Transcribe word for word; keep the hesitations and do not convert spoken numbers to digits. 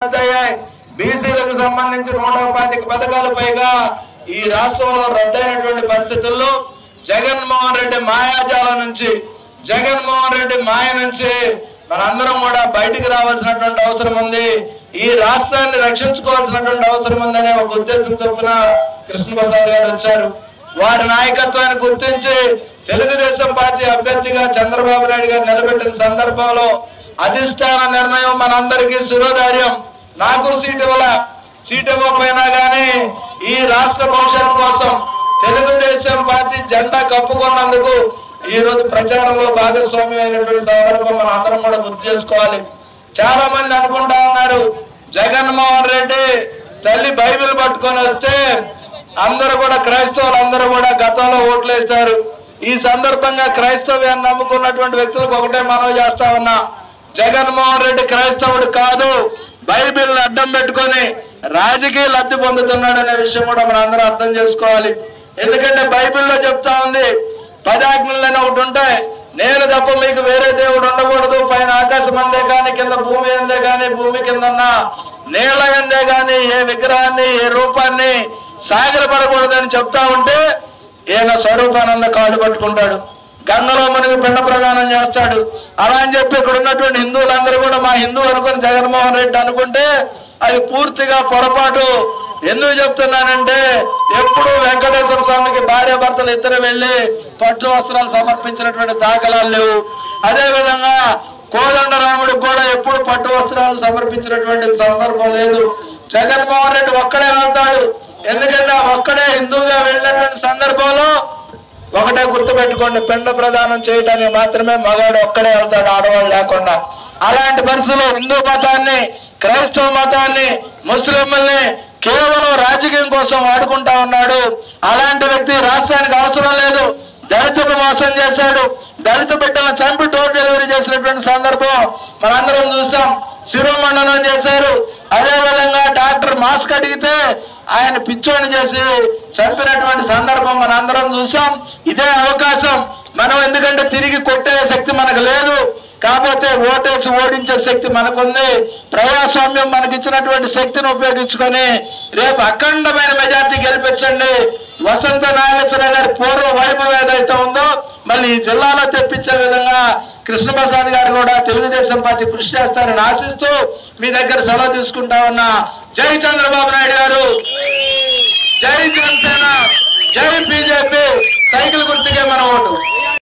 బీసీలకు సంబంధించి నూట పాతిక పథకాలు పైగా ఈ రాష్ట్రంలో రద్దయినటువంటి పరిస్థితుల్లో జగన్మోహన్ రెడ్డి మాయాజాలం నుంచి జగన్మోహన్ రెడ్డి మాయ నుంచి మనందరం కూడా బయటికి రావాల్సినటువంటి అవసరం ఉంది. ఈ రాష్ట్రాన్ని రక్షించుకోవాల్సినటువంటి అవసరం ఉందనే ఒక ఉద్దేశం చొప్పున కృష్ణప్రసాద్ గారు వచ్చారు. వారి నాయకత్వాన్ని గుర్తించి తెలుగుదేశం పార్టీ అభ్యర్థిగా చంద్రబాబు నాయుడు గారు నిలబెట్టిన సందర్భంలో అధిష్టాన నిర్ణయం మనందరికీ శిరోధార్యం. నాకు సీటు ఇవ్వాల, సీటు ఇవ్వకపోయినా కానీ ఈ రాష్ట్ర భవిష్యత్తు కోసం తెలుగుదేశం పార్టీ జెండా కప్పుకున్నందుకు ఈ రోజు ప్రచారంలో భాగస్వామ్యం అయినటువంటి సందర్భం మనం అందరం కూడా గుర్తు చేసుకోవాలి. చాలా మంది అనుకుంటా ఉన్నారు జగన్మోహన్ రెడ్డి తల్లి బైబిల్ పట్టుకొని వస్తే అందరూ కూడా క్రైస్తవులు అందరూ కూడా గతంలో ఓట్లు వేశారు. ఈ సందర్భంగా క్రైస్తవ్యాన్ని నమ్ముకున్నటువంటి వ్యక్తులకు ఒకటే మనవి చేస్తా ఉన్నా, జగన్మోహన్ రెడ్డి క్రైస్తవుడు కాదు, బైబిల్ని అడ్డం పెట్టుకొని రాజకీయ లబ్ధి పొందుతున్నాడు అనే విషయం కూడా మనం అందరూ అర్థం చేసుకోవాలి. ఎందుకంటే బైబిల్లో చెప్తా ఉంది పదాజ్ఞలని ఒకటి ఉంటాయి, నేను తప్ప మీకు వేరే దేవుడు ఉండకూడదు, పైన ఆకాశం అందే కానీ కింద భూమి అందే కానీ భూమి కింద ఉన్న నేల అందే కానీ ఏ విగ్రహాన్ని ఏ రూపాన్ని సాగరపడకూడదని చెప్తా ఉంటే ఈయన స్వరూపానంద కాళ్ళు పట్టుకుంటాడు, గంగలో మనకి పిండ ప్రదానం చేస్తాడు. అలా అని చెప్పి ఇక్కడ ఉన్నటువంటి హిందువులందరూ కూడా మా హిందూ అనుకుని జగన్మోహన్ రెడ్డి అనుకుంటే అది పూర్తిగా పొరపాటు. ఎందుకు చెప్తున్నానంటే ఎప్పుడు వెంకటేశ్వర స్వామికి భార్య భర్తలు ఇద్దరు వెళ్లి పట్టు వస్త్రాలు సమర్పించినటువంటి దాఖలాలు లేవు. అదేవిధంగా కోదండరాముడికి కూడా ఎప్పుడు పట్టు వస్త్రాలు సమర్పించినటువంటి సందర్భం లేదు. జగన్మోహన్ రెడ్డి ఒక్కడే వెళ్తాడు. ఎందుకంటే ఒక్కడే హిందూగా వెళ్ళినటువంటి సందర్భంలో ఒకటే గుర్తుపెట్టుకోండి, పిండ ప్రదానం చేయడానికి మాత్రమే మగాడు ఒక్కడే వెళ్తాడు, ఆడవాళ్ళు లేకుండా. అలాంటి పరిస్థితుల్లో హిందూ మతాన్ని క్రైస్తవ మతాన్ని ముస్లింల్ని కేవలం రాజకీయం కోసం వాడుకుంటా ఉన్నాడు. అలాంటి వ్యక్తి రాష్ట్రానికి అవసరం లేదు. దళితులు మోసం చేశాడు, దళిత బిడ్డలను చంపి డోర్ డెలివరీ చేసినటువంటి సందర్భం మనందరం చూసాం. శిరోమండనం చేశారు. అదేవిధంగా డాక్టర్ మాస్క్ అడిగితే ఆయన పిచ్చోని చేసి చంపినటువంటి సందర్భం మనందరం చూసాం. ఇదే అవకాశం మనం, ఎందుకంటే తిరిగి కొట్టే శక్తి మనకు లేదు, కాకపోతే ఓటేసి ఓడించే శక్తి మనకుంది. ప్రజాస్వామ్యం మనకి ఇచ్చినటువంటి శక్తిని ఉపయోగించుకొని రేపు అఖండమైన మెజార్టీ గెలిపించండి. వసంత నాగేశ్వర గారి పూర్వ వైభవం ఏదైతే ఉందో మళ్ళీ ఈ జిల్లాలో తెప్పించే విధంగా కృష్ణప్రసాద్ గారు కూడా తెలుగుదేశం పార్టీ కృషి చేస్తారని ఆశిస్తూ మీ దగ్గర సెలవు తీసుకుంటా ఉన్నా. జై చంద్రబాబు నాయుడు గారు, జై జనసేన, జై బీజేపీ. సైకిల్ గుర్తుకే మన ఓటు.